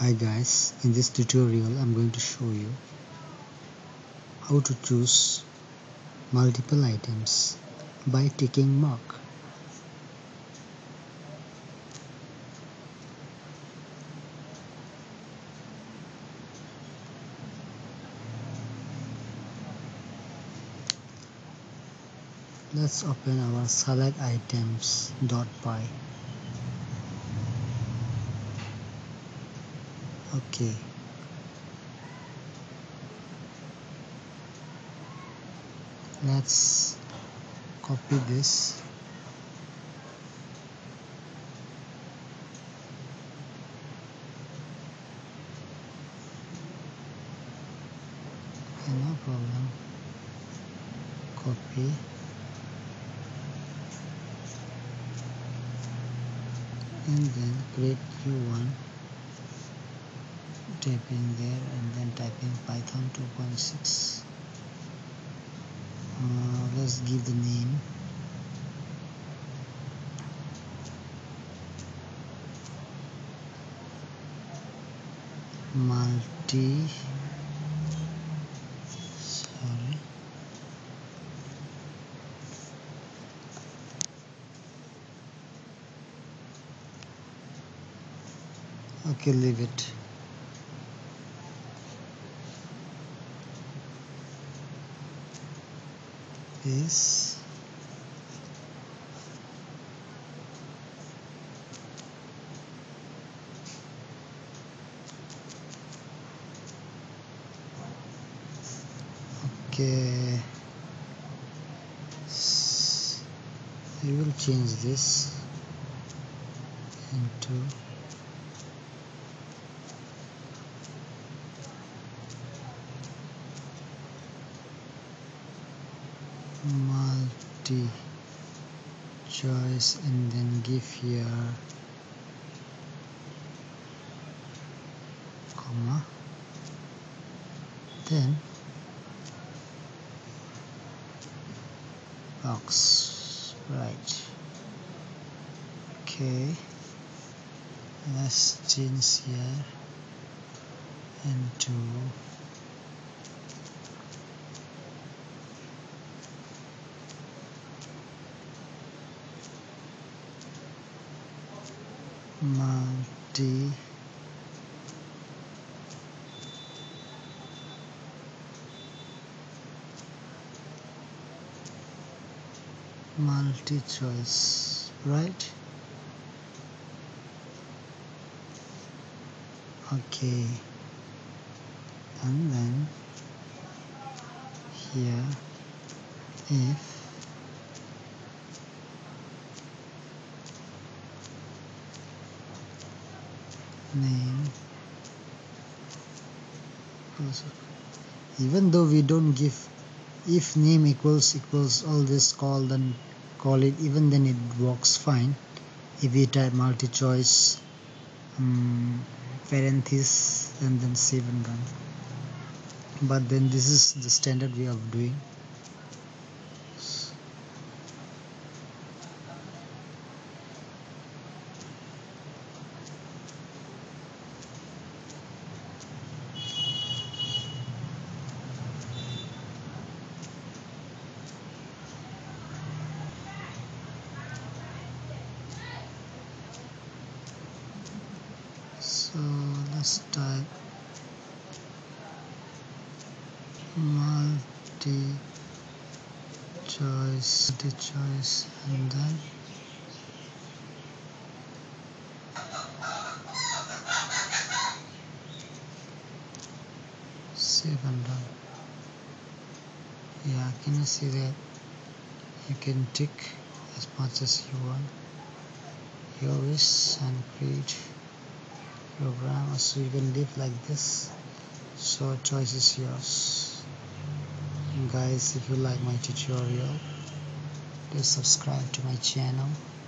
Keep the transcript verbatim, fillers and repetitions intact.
Hi guys, in this tutorial I'm going to show you how to choose multiple items by ticking mark. Let's open our select items.py. Okay. Let's copy this. Okay, no problem. Copy. And then create new one. Type in there and then type in Python two point six. Uh, let's give the name multi sorry okay, leave it. Is okay. We will change this into multi choice and then give here comma, then box, right? Okay, let's change here into multi multi choice, right? Okay, and then here if name, even though we don't give, if name equals equals all this call, then call it, even then it works fine. If we type multi-choice um, parenthesis and then save and run, but then this is the standard way of doing. So let's type multi choice multi choice and then save and run. Yeah, can you see that? You can tick as much as you want your wish and create program, so you can live like this. So choice is yours. And guys, if you like my tutorial, please subscribe to my channel.